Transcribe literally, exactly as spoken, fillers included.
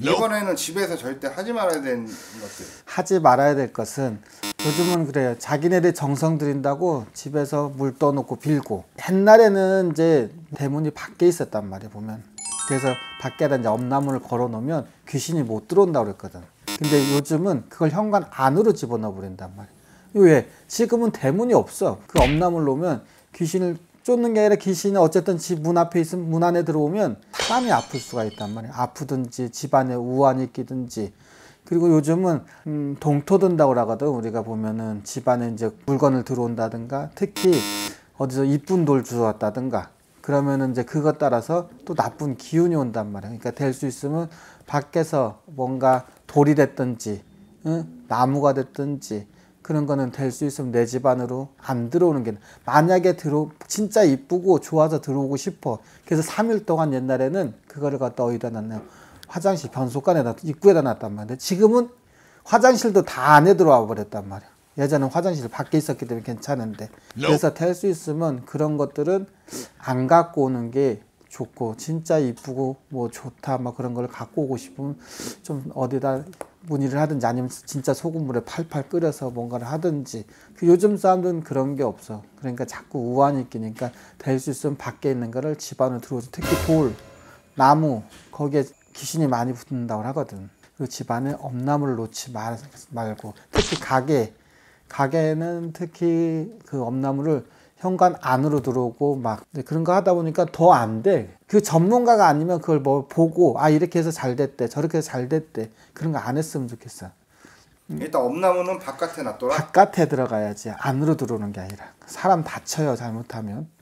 이번에는 집에서 절대 하지 말아야 되는 것들. 하지 말아야 될 것은 요즘은 그래요. 자기네들 정성 들인다고 집에서 물 떠놓고 빌고. 옛날에는 이제 대문이 밖에 있었단 말이에요, 보면. 그래서 밖에다 이제 엄나무를 걸어 놓으면 귀신이 못 들어온다고 그랬거든. 근데 요즘은 그걸 현관 안으로 집어넣어 버린단 말이에요. 왜? 지금은 대문이 없어. 그 엄나무를 놓으면 귀신을 쫓는 게 아니라 귀신이 어쨌든 집 문 앞에 있으면 문 안에 들어오면 사람이 아플 수가 있단 말이에요. 아프든지 집안에 우환이 끼든지. 그리고 요즘은 음, 동토 든다고 하거든. 우리가 보면은 집안에 이제 물건을 들어온다든가 특히 어디서 이쁜 돌 주웠다든가 그러면은 이제 그것 따라서 또 나쁜 기운이 온단 말이야. 그러니까 될 수 있으면 밖에서 뭔가 돌이 됐든지 응? 나무가 됐든지 그런 거는 될 수 있으면 내 집 안으로 안 들어오는 게 만약에 들어 진짜 이쁘고 좋아서 들어오고 싶어. 그래서 삼 일 동안 옛날에는 그거를 갖다 어디다 놨나요? 화장실 변속간에다 입구에다 놨단 말이야. 지금은 화장실도 다 안에 들어와 버렸단 말이야. 예전엔 화장실 밖에 있었기 때문에 괜찮은데. 그래서 될 수 있으면 그런 것들은 안 갖고 오는 게 좋고 진짜 이쁘고 뭐 좋다 막 그런 걸 갖고 오고 싶으면 좀 어디다 문의를 하든지 아니면 진짜 소금물에 팔팔 끓여서 뭔가를 하든지. 그 요즘 사람들은 그런 게 없어. 그러니까 자꾸 우환이 끼니까 될 수 있으면 밖에 있는 거를 집 안으로 들어오죠. 특히 돌, 나무 거기에 귀신이 많이 붙는다고 하거든. 그 집안에 엄나무를 놓지 말, 말고 특히 가게 가게는 특히 그 엄나무를 현관 안으로 들어오고 막 그런 거 하다 보니까 더 안 돼. 그 전문가가 아니면 그걸 뭐 보고 아 이렇게 해서 잘 됐대 저렇게 해서 잘 됐대 그런 거 안 했으면 좋겠어. 일단 엄나무는 바깥에 놔둬라. 바깥에 들어가야지 안으로 들어오는 게 아니라. 사람 다쳐요 잘못하면.